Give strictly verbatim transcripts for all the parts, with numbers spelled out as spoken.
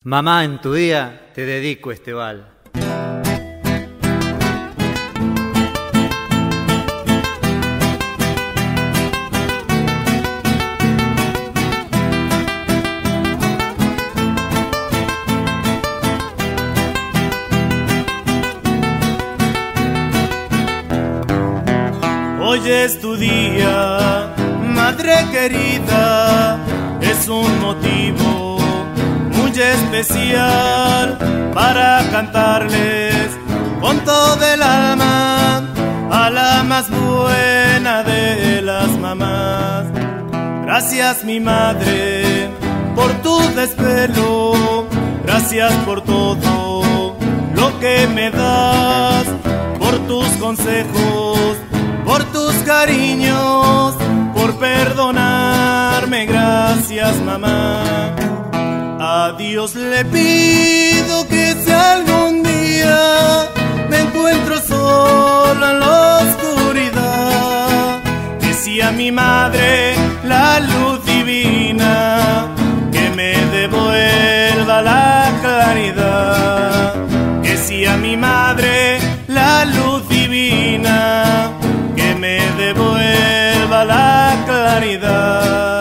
Mamá, en tu día te dedico este vals. Hoy es tu día, madre querida, es un motivo muy especial para cantarles con todo el alma a la más buena de las mamás. Gracias, mi madre, por tu desvelo, gracias por todo lo que me das, por tus consejos, por tus cariños, por perdonarme, gracias, mamá. A Dios le pido que si algún día me encuentro solo en la oscuridad, que sea mi madre la luz divina, que me devuelva la claridad, que sea mi madre la luz divina, que me devuelva la claridad.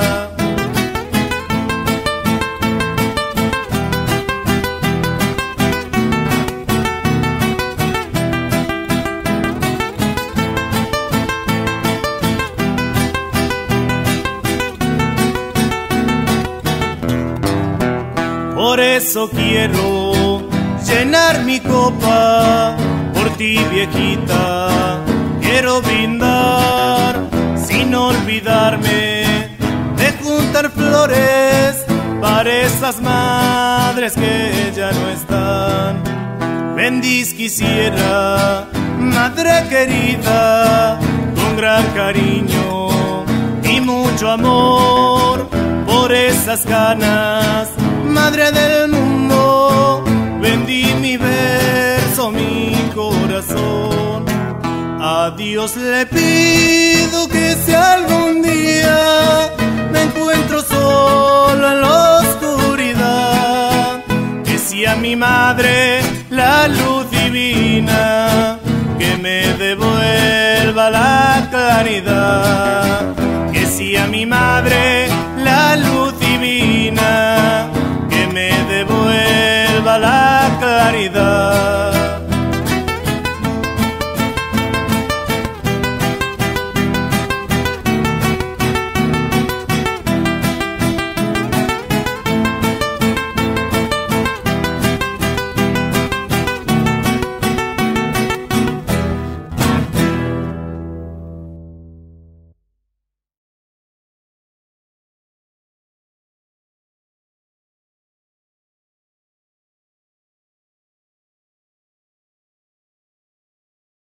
Por eso quiero llenar mi copa por ti, viejita. Quiero brindar sin olvidarme de juntar flores para esas madres que ya no están. Bendiz quisiera, madre querida, con gran cariño y mucho amor por esas canas, madre del mundo. Vendí mi verso, mi corazón. A Dios le pido que si algún día me encuentro solo en la oscuridad, que sea mi madre la luz divina, que me devuelva la claridad, que sea mi madre la luz divina, que me devuelva la claridad.